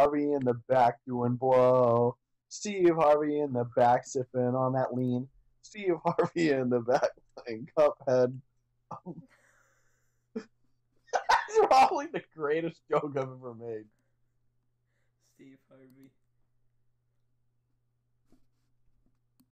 Harvey in the back doing blow. Steve Harvey in the back sipping on that lean. Steve Harvey in the back playing Cuphead. That's probably the greatest joke I've ever made. Steve Harvey.